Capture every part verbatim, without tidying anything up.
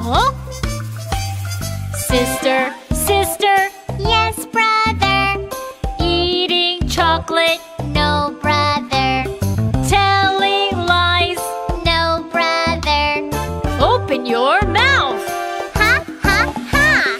Huh? Sister, sister, Yes, brother. eating chocolate, no brother. Telling lies, No, brother. open your mouth. Ha, ha, ha.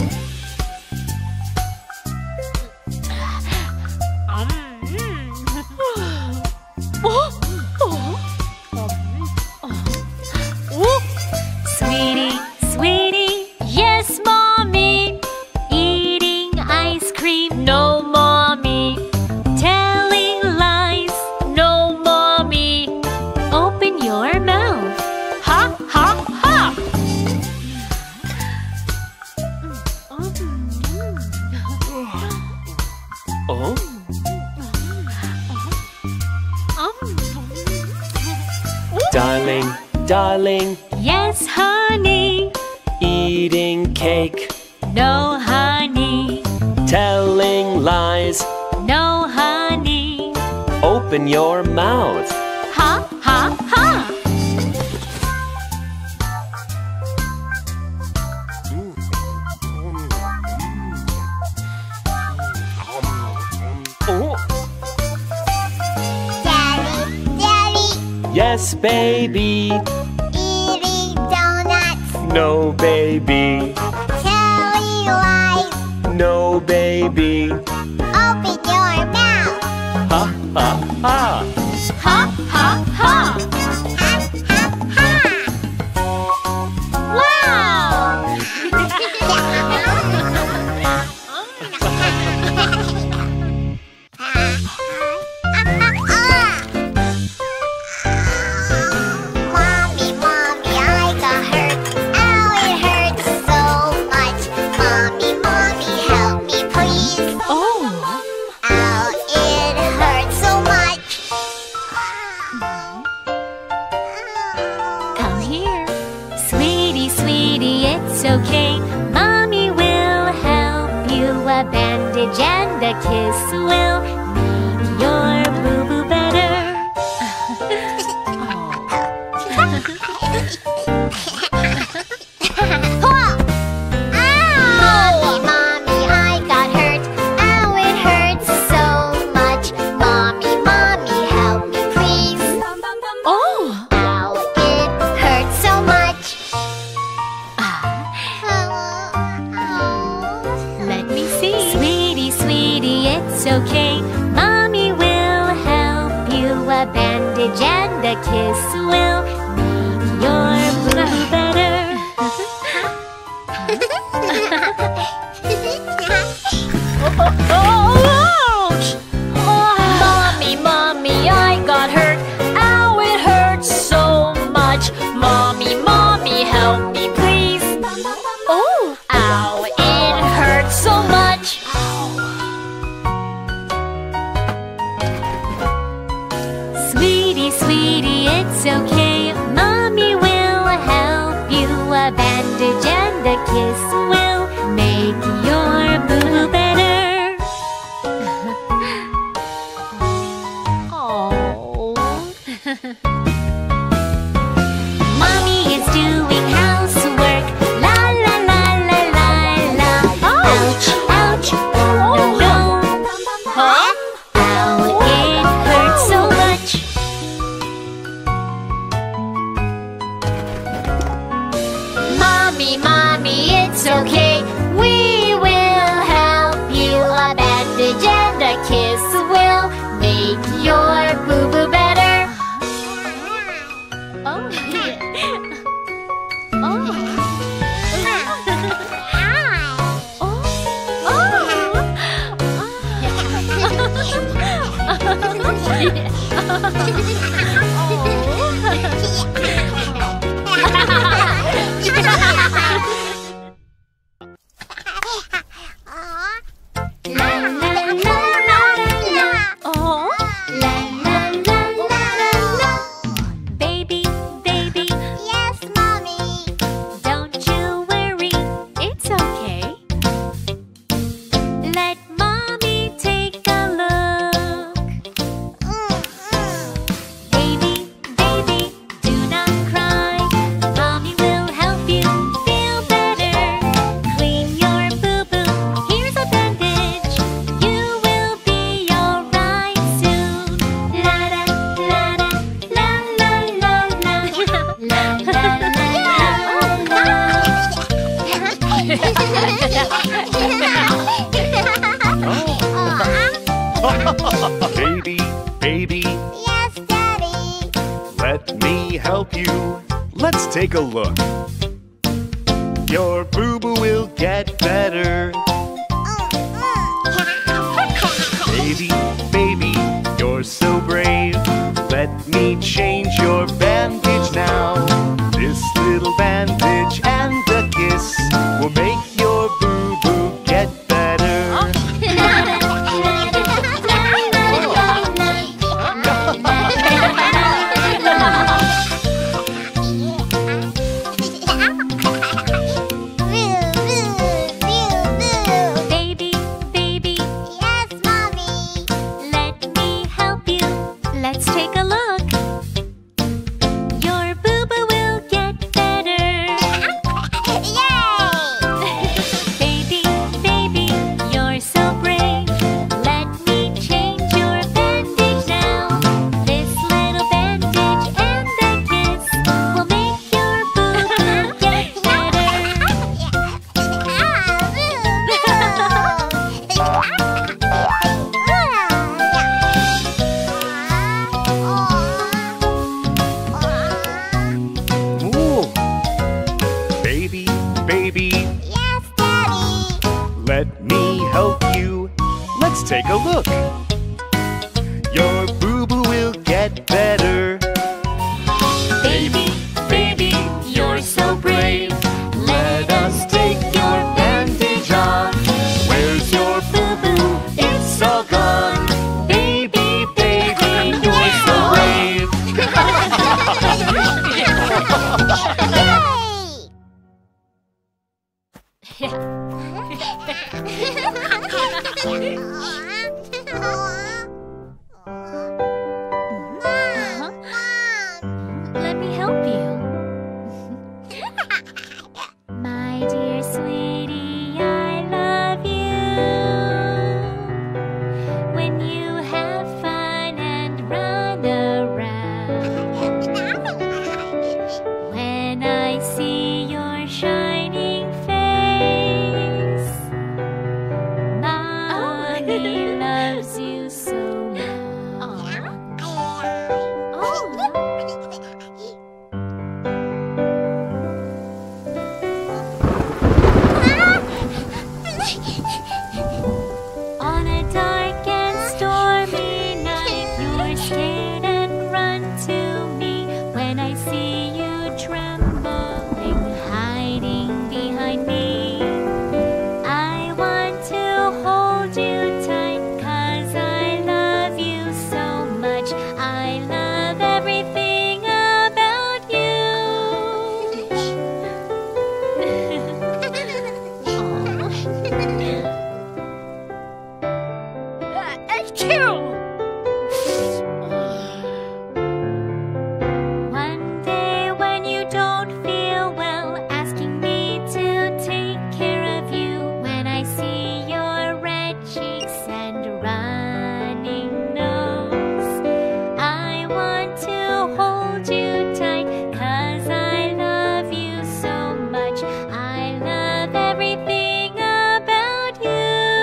Sweetie, sweetie, yes, mommy. Eating ice cream, no, mommy. Telling lies, no, mommy. Open your mouth. Ha, ha, ha. Oh? Darling, darling, Yes, honey. eating cake, No, honey. telling lies. No, honey. Open your mouth. Ha, ha, ha. Oh. Daddy, Daddy. Yes, baby. Eating donuts. No, baby. Telling lies. No, baby. Open your mouth. Ha, ha, ha. Ha, ha, ha. Ha, ha, ha. Wow! Mommy, mommy, I got hurt. Ow, it hurts so much. Mommy, mommy, help me, please. Oh! Ow, it hurts so much. Come here. Sweetie, sweetie, it's okay. Mommy will help you. A bandage and a kiss will make your boo-boo better. Mommy, mommy, I got hurt. Ow, it hurts so much. Mommy, mommy, help me, please. Oh! Ow, it hurts so much. Let me see. Sweetie, sweetie, it's okay. Mommy will help you. A bandage and a kiss will make your boo better. Ouch! Mommy, mommy, I got hurt. Ow, it hurts so much. Mommy, mommy, help me, please. Oh! Ow, it hurts so much. Sweetie, sweetie, it's okay. Mommy will help you. A bandage and a kiss will make your boo better. Oh. Mommy is doing housework. La la la la la la. Ouch! Ouch! Oh no! Huh? Ow! It hurts so much. Mommy, mommy, it's okay. We will help you. A bandage and a kiss will make your boo-boo better. Oh, Baby, baby, Yes, mommy. don't you worry, it's okay. Let mommy take a look. Mm, mm. Baby, Baby, baby, Yes, Daddy. let me help you. Let's take a look. Your boo-boo will get better. Baby, baby, you're so brave. Let me change your bandage now. This little bandage and a kiss will make your boo-boo get better. Baby, baby, Yes, Mommy. let me help you. Let's take a look. Your boo-boo will get better. Yay! Baby, baby, you're so brave. Let me change your bandage now. This little bandage and a kiss will make your boo-boo get Ooh. Baby, baby, Yes, Daddy. let me help you. Let's take a look. Your boo-boo will get better. Baby, baby, you're so brave. Let us take your bandage off. Where's your boo-boo? It's all gone. Baby, baby, you're so brave. Let me help you. My dear sweetie, I love you. When you have fun and run around, when I see your shining face, Mommy loves you so much. On a dark and stormy night, you're scared and run to me. When I see you trembling, hiding behind me, I want to hold you tight, 'cause I love you so much. I love everything about you. One day when you don't feel well, asking me to take care of you. When I see your red cheeks and running nose, I want to hold you tight, 'cause I love you so much. I love everything about you.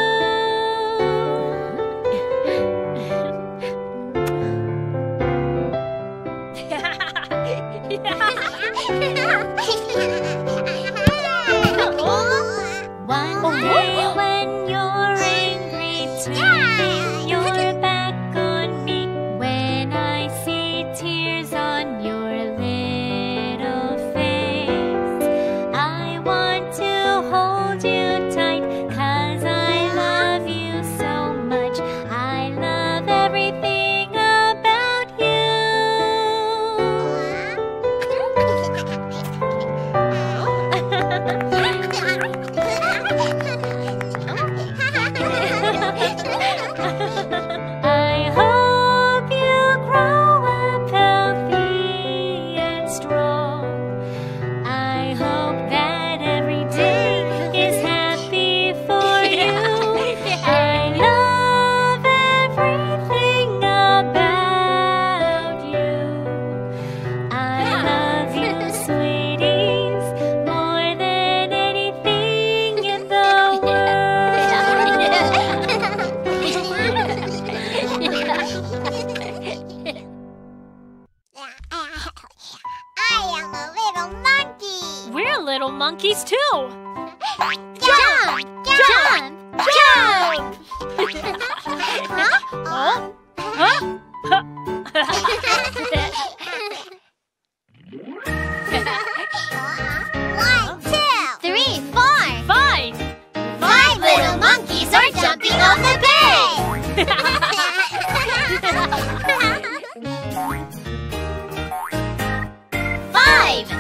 One day when you're angry, turning your back on me. When I see tears on your little face, I want to hold you tight, 'cause I love you so much. I love everything about you. little monkeys too. Jump! Jump! Jump! Huh? Huh? One, two, three, four. Five. Five little monkeys are jumping on the bed. Five.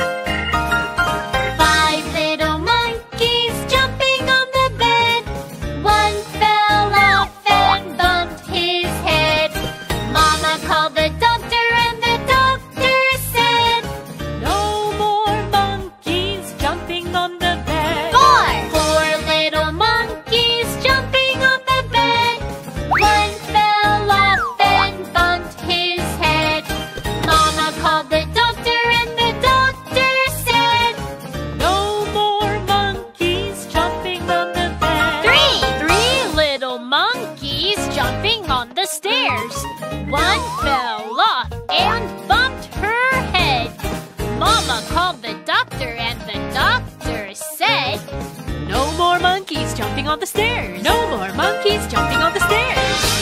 Five little monkeys jumping on the bed. One fell off and bumped his head. Mama called the doctor and the doctor said, no more monkeys jumping on the bed. Four. Four little monkeys jumping on the bed. One fell off and bumped his head. Mama called the doctor and the doctor said, no more monkeys jumping on the bed. Three. Three little monkeys jumping on the stairs. One fell off and bumped her head. Mama called the doctor and the doctor said, no more monkeys jumping on the stairs. No more monkeys jumping on the stairs.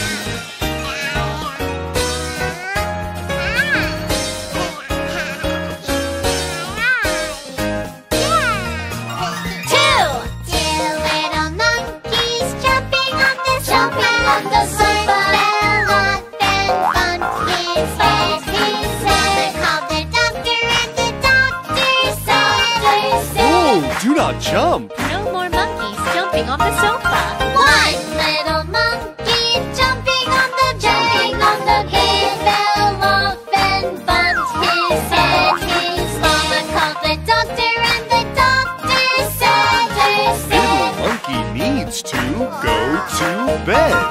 Two. Two little monkeys jumping on the sofa. On the sofa. Fell off and bumped his head. Mama called the doctor and the doctor said, Oh, do not jump. No more monkeys jumping on the sofa. one little monkey jumping on the jumping on the bed. Fell off and bumped his head. His mama called the doctor and the doctor said, Little monkey needs to go to bed.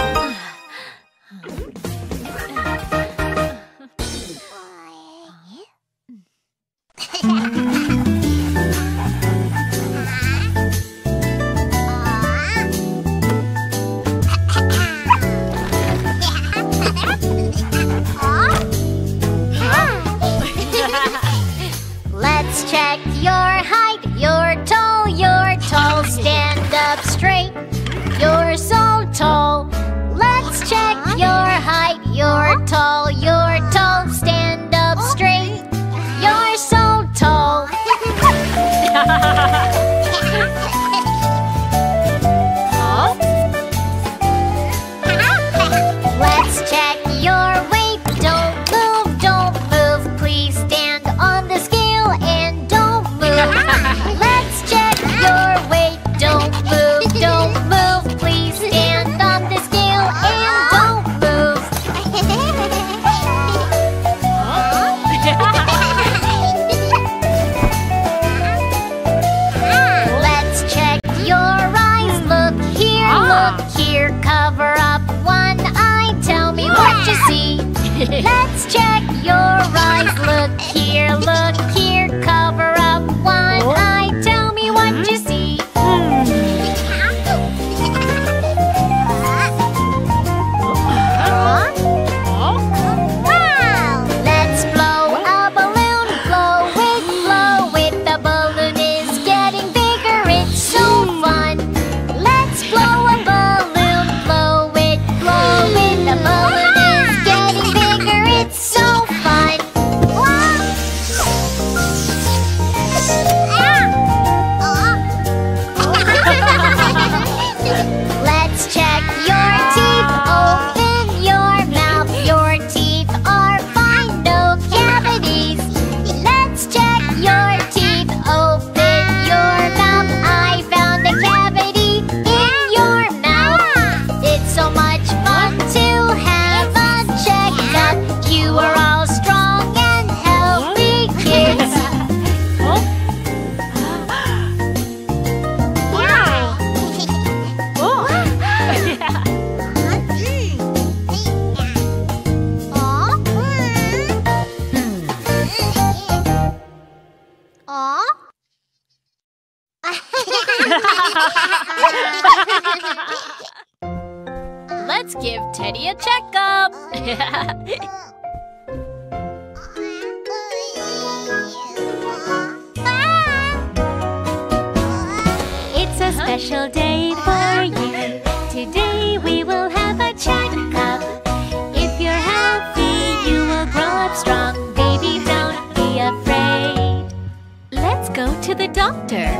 Let's check your height. You're tall, you're tall. Stand up straight. You're so tall. Let's check your height. You're tall, you're tall. Stand up straight. You're so tall. Let's check your weight. Don't move, don't move. Please stand on the scale and don't move. Let's check your weight. Don't move, don't move. Please stand on the scale and don't move. Let's check your eyes. Look here, look here. Cover up one eye. Tell me what you see. Let's check your eyes. Look here, look here. Cover up one eye. Tell me what you see. Wow! Let's blow a balloon. Blow it, blow it. The balloon is getting bigger. It's so fun. Let's blow a balloon. Blow it, blow it. The balloon is getting bigger. It's so fun. Let's check your teeth. Open your mouth. Your teeth are fine. No cavities. Let's check your teeth. Open your mouth. I found a cavity in your mouth. It's so much fun to have a checkup. You are all strong and healthy kids. Let's give Teddy a checkup. special day for you. Today we will have a checkup. If you're healthy, you will grow up strong. Baby, don't be afraid. Let's go to the doctor.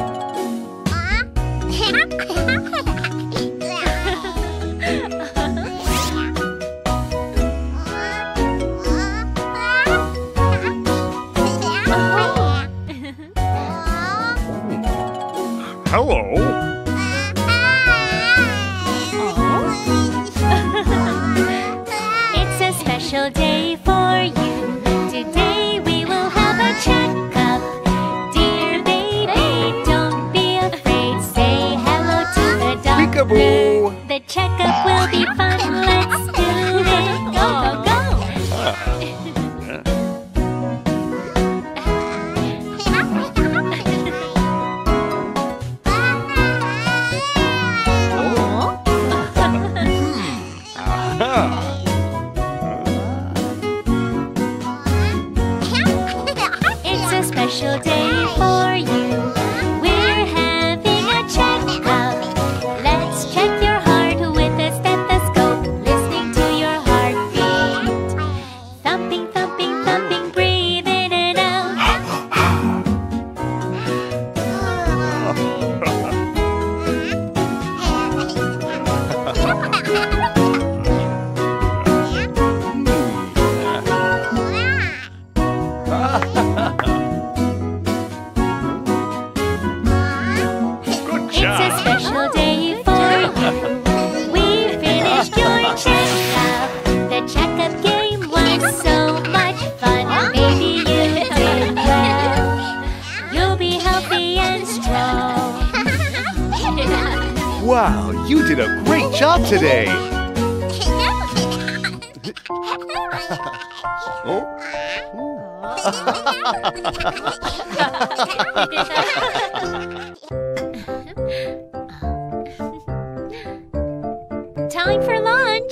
Hello. It's a special day for you. Today we will have a checkup. Dear baby, don't be afraid. Say hello to the doctor. Peekaboo. The checkup will be fun. Let's do it. Go, go, go. It's a special day for you. We're having a checkup. Let's check your heart with a stethoscope, listening to your heartbeat. Thumping, thumping, thumping, breathe in and out. Good It's a job. special day for you. We finished your checkup. The checkup game was so much fun. Baby, you did well. You'll be healthy and strong. Wow, you did a great job today. Oh. Time for lunch.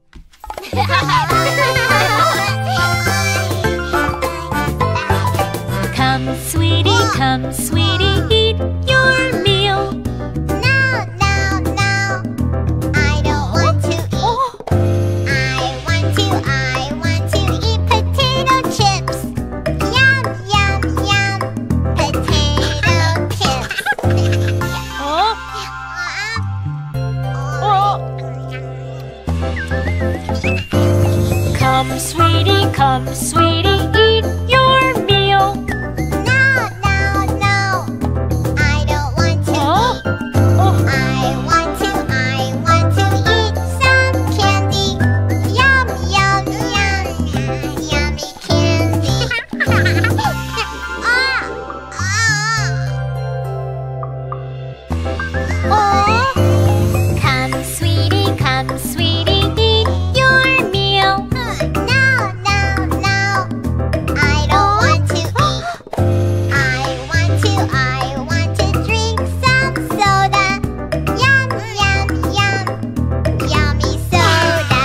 Come, sweetie, come, sweetie, eat your meal. No, no, no. I don't want to eat. I want to, I want to eat potato chips. Yum, yum, yum. Potato chips. Oh, oh. Come, sweetie, come, sweetie, eat your meal. No, no, no. I don't want to Oh, eat. oh. I want to, I want to eat some candy. Yum, yum, yum. Yummy candy. Ah, ah. Oh. Come, sweetie, come, sweetie, eat your meal. No, no, no. I don't want to eat. I want to, I want to drink some soda. Yum, yum, yum. Yummy soda.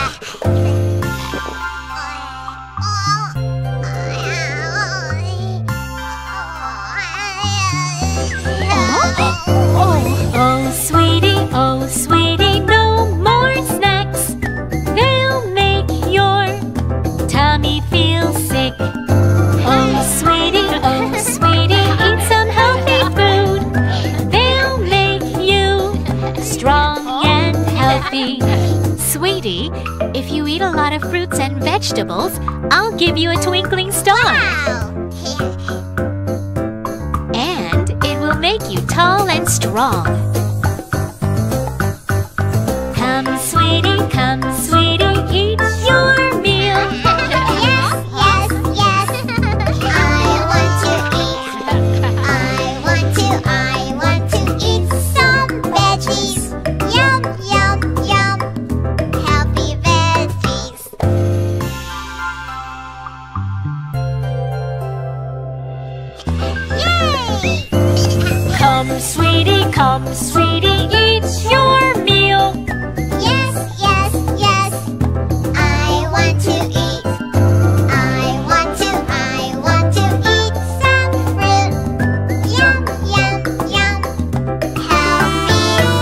Oh, sweetie, oh, sweetie, no more snacks. They'll make your tummy feel sick. Oh, sweetie, oh, sweetie, eat some healthy food. They'll make you strong and healthy. Sweetie, if you eat a lot of fruits and vegetables, I'll give you a twinkling star. And it will make you tall and strong. Come, sweetie, come, sweetie, eat your meal. Yes, yes, yes. I want to eat. I want to, I want to eat some veggies. Yum, yum, yum. Healthy veggies. Yay! Come, sweetie, come, sweetie, eat your meal. Yes, yes, yes. I want to eat. I want to, I want to eat some fruit. Yum, yum, yum. Healthy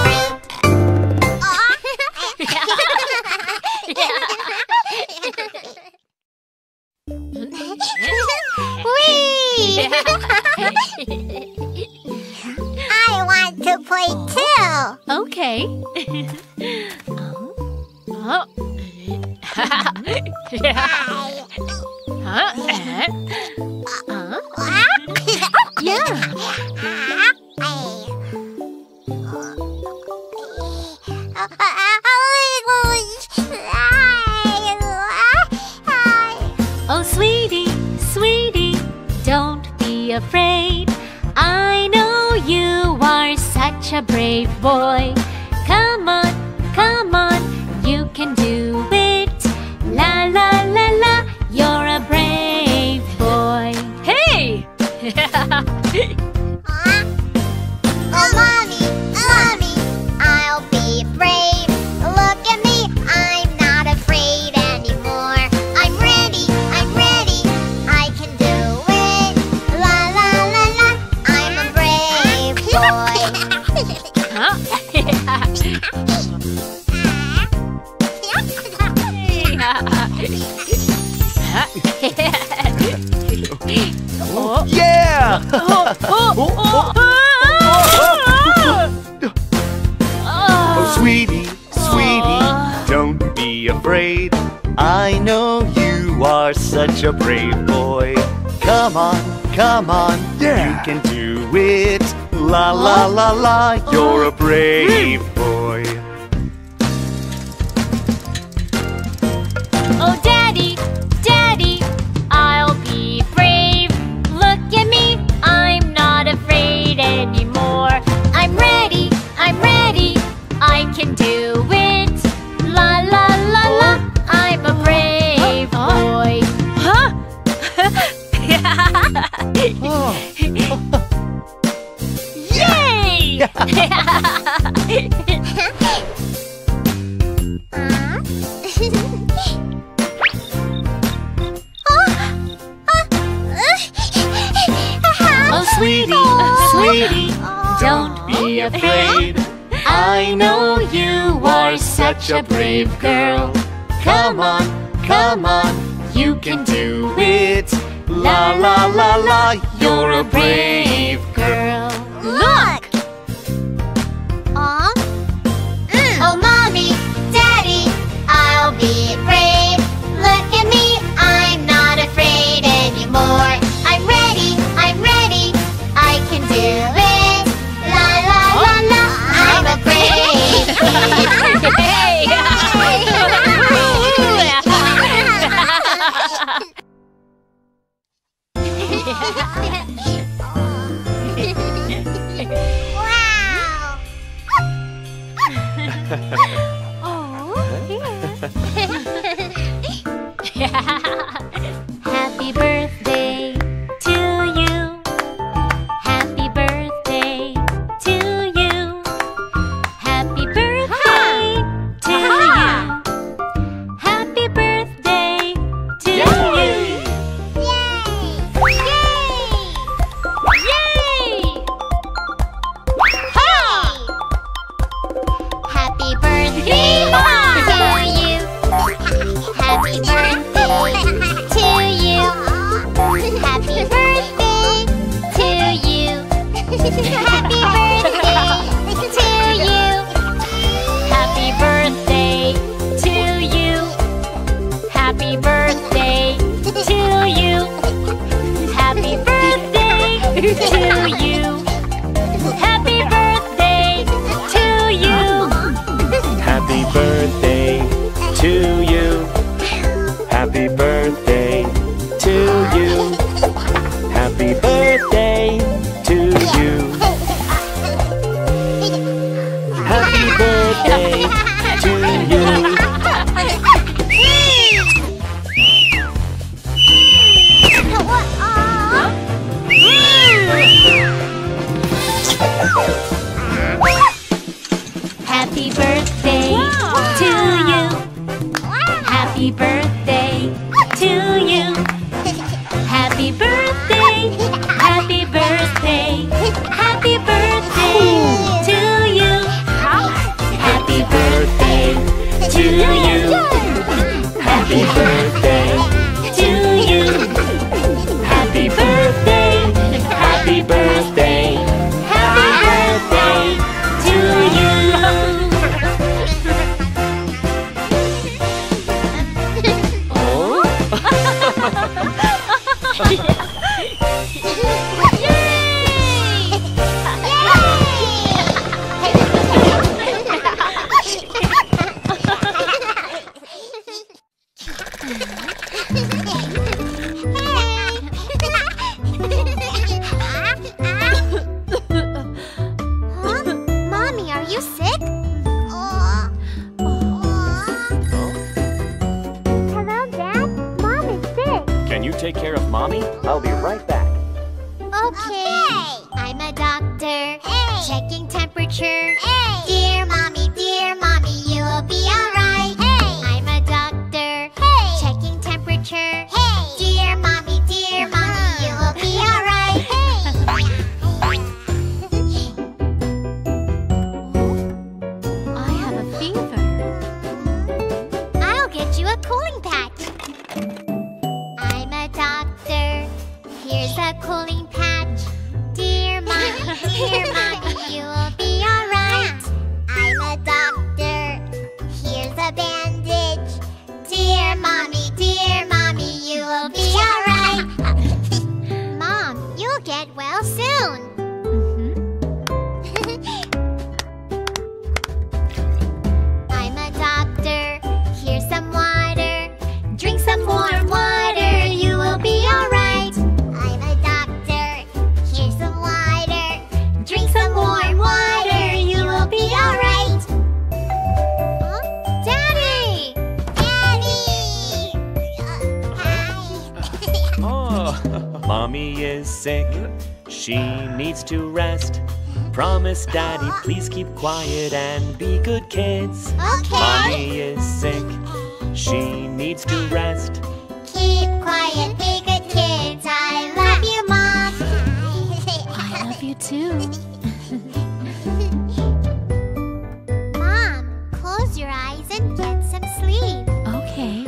I want to play too. Okay. Oh. Yeah. Huh? Eh? Huh? Yeah. Oh, sweetie, sweetie, don't be afraid. I know you are such a brave boy. Come on, come on, you can do it. La la la la, you're a brave boy. Hey! Oh, mommy, mommy, I'll be brave. Look at me, I'm not afraid anymore. I'm ready, I'm ready, I can do it. La la la la, I'm a brave boy. Huh? Oh. Yeah! Oh, oh, oh. Oh, sweetie, sweetie, don't be afraid. I know you are such a brave boy. Come on, come on, Yeah. you can do it. La la la la, you're a brave boy. Oh, Daddy, Daddy, I'll be brave. Look at me, I'm not afraid anymore. I'm ready, I'm ready, I can do it. La la la la, I'm a brave boy. Huh? Yay! Oh, sweetie, sweetie, don't be afraid. I know you are such a brave girl. Come on, come on, you can do it. La la la la, you're a brave girl. Look! Aw. Oh, mommy, daddy, I'll be brave. Look at me, I'm not afraid anymore. I'm ready, I'm ready, I can do it. La la la la, I'm a brave kid. Hey! Wow. Happy birthday to you. Happy birthday to you. Happy birthday to you. Happy birthday to you. Yay! Ha! Happy birthday to you. Happy birthday to you. Happy birthday to you. Happy birthday to you. Happy birthday to you. Happy birthday to you. Happy birthday to you. Happy birthday to you. Happy birthday to you. Happy birthday to you. Happy birthday to you. Happy birthday to you. Happy birthday to you. Happy birthday. Happy birthday. Happy birthday to you. Happy birthday to you. Happy birthday to you. Happy birthday Mommy, are you sick? Hello, Dad. Mom is sick. Can you take care of Mommy? I'll be right back. Okay. I'm a doctor. Checking temperature. Dear Mommy, dear Mommy, you will be alright. I'm a doctor. Checking temperature. Dear Mommy, dear Mommy, you will be alright. I have a fever. I'll get you a cooling patch. I'm a doctor. Here's a cooling patch. Dear Mommy, dear Mommy, you will be alright. I'm a doctor. Here's a bandage. Dear Mommy, dear Mommy, you will be alright. Mom, you'll get well soon. I'm a doctor. Here's some water. Drink some warm water. You will be alright. I'm a doctor. Here's some water. Drink some warm water. You will be alright. Huh? Daddy! Daddy! Hi. Oh, Mommy is sick. She needs to rest. Promise, Daddy, please keep quiet and be good kids. Okay. Mommy is sick. She needs to rest. Keep quiet, be good kids. I love you, Mom. I love you too. Mom, close your eyes and get some sleep. Okay.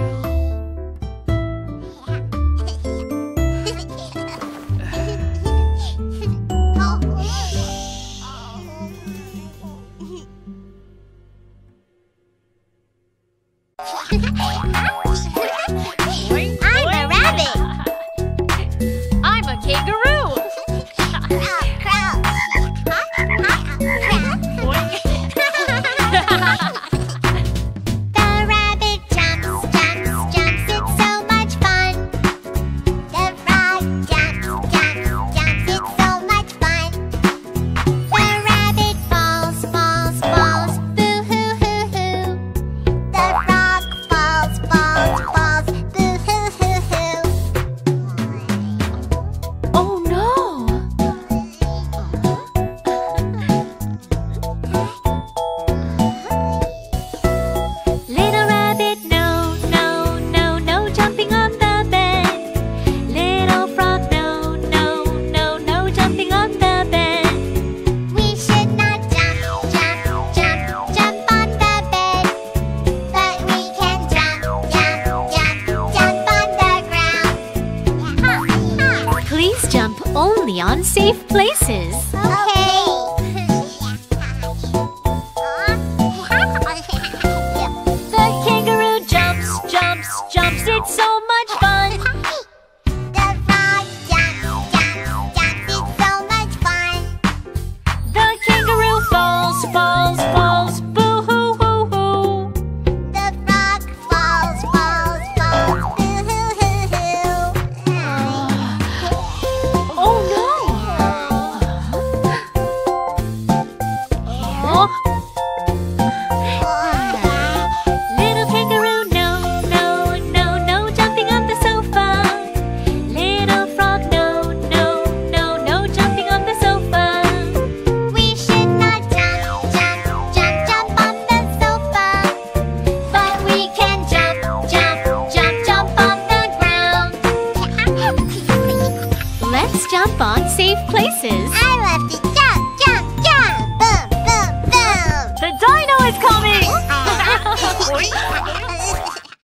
I'm a rabbit. I'm a kangaroo. The rabbit jumps, jumps, jumps. It's so much fun. The frog jumps, jumps, jumps. It's so much fun. The rabbit falls, falls, falls. Boo hoo hoo hoo. The frog falls, falls, falls. Boo hoo hoo hoo. Oh no! Little rabbit, no, no, no, no jumping on the bed. Little frog, no, no, no, no jumping on the bed. We should not jump, jump, jump, jump on the bed. But we can jump, jump, jump, jump on the ground. Please jump only on safe places. Okay. The kangaroo jumps, jumps, jumps. It's so much fun. The frog jumps, jumps, jumps. It's so much fun. The kangaroo falls, falls, falls. Boo hoo hoo hoo. The frog falls, falls, falls. Boo hoo hoo hoo. Oh no! Oh. Little kangaroo, no, no, no, no jumping on the sofa. Little frog, no, no, no, no jumping on the sofa. We should not jump, jump, jump, jump on the sofa. But we can jump, jump, jump, jump on the ground. Let's jump on safe places. I love to